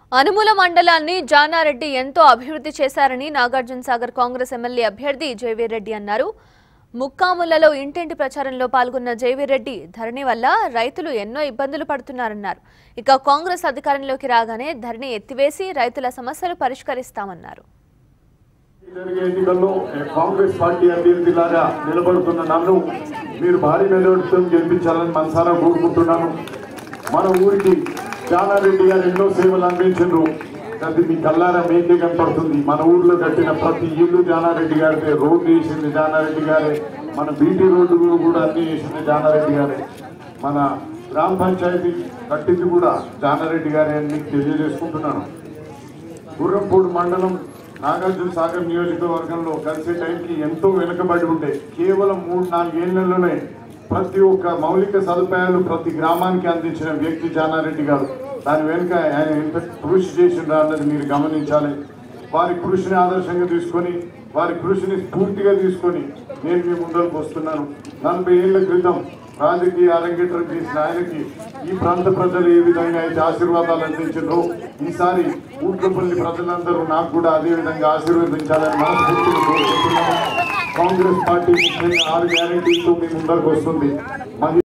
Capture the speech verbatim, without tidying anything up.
అనుముల మండలాన్ని జానారెడ్డి ఎంతో అభివృద్ధి చేశారని నాగార్జున సాగర్ కాంగ్రెస్ ఎమ్మెల్యే అభ్యర్థి జైవీర్ రెడ్డి అన్నారు. ముక్కాములలో ఇంటింటి ప్రచారంలో పాల్గొన్న జైవీర్ రెడ్డి ధరణి వల్ల రైతులు ఎన్నో ఇబ్బందులు పడుతున్నారన్నారు. ఇక కాంగ్రెస్ అధికారంలోకి రాగానే ధరణి ఎత్తివేసి రైతుల సమస్యలు పరిష్కరిస్తామన్నారు. కాంగ్రెస్ పార్టీ అభ్యర్థిలాగా నిలబడుతున్న నన్ను మీరు భారీ మెజారిటీతో గెలిపించాలని మనసారా కోరుకుంటున్నాను. మన ఊరికి జానారెడ్డి గారు ఎన్నో సేవలు అందించారు. అది మీ కల్లారా మీకే కనపడుతుంది. మన ఊర్లో కట్టిన ప్రతి ఇల్లు జానారెడ్డి గారితే, రోడ్డు వేసింది జానారెడ్డి గారే, మన బీటీ రోడ్డు కూడా అన్ని వేసింది జానారెడ్డి గారే, మన గ్రామ పంచాయతీ కట్టింది కూడా జానారెడ్డి గారే అని మీకు తెలియజేసుకుంటున్నాను. గుర్రంపూడి మండలం నాగార్జున సాగర్ నియోజకవర్గంలో కలిసే టైంకి ఎంతో వెనుకబడి ఉండే కేవలం మూడు నాలుగేళ్లలోనే ప్రతి ఒక్క మౌలిక సదుపాయాలు ప్రతి గ్రామానికి అందించిన వ్యక్తి జానారెడ్డి గారు. దాని వెనుక ఆయన ఎంత కృషి చేసిండ్రా అన్నది మీరు గమనించాలి. వారి కృషిని ఆదర్శంగా తీసుకొని, వారి కృషిని స్ఫూర్తిగా తీసుకొని నేను మీ ముందరకు వస్తున్నాను. నలభై ఏళ్ల క్రితం రాజకీయ అరంగేట్రం చేసిన ఆయనకి ఈ ప్రాంత ప్రజలు ఏ విధంగా అయితే ఆశీర్వాదాలు అందించారో ఈసారి ఊట్లపల్లి ప్రజలందరూ నాకు కూడా అదే విధంగా ఆశీర్వదించాలని మనస్ఫూర్తిగా కోరుకుంటున్నాను. కాంగ్రెస్ పార్టీ ముఖ్యంగా ఆరు గ్యారెంటీలతో మీ ముందరకు వస్తుంది.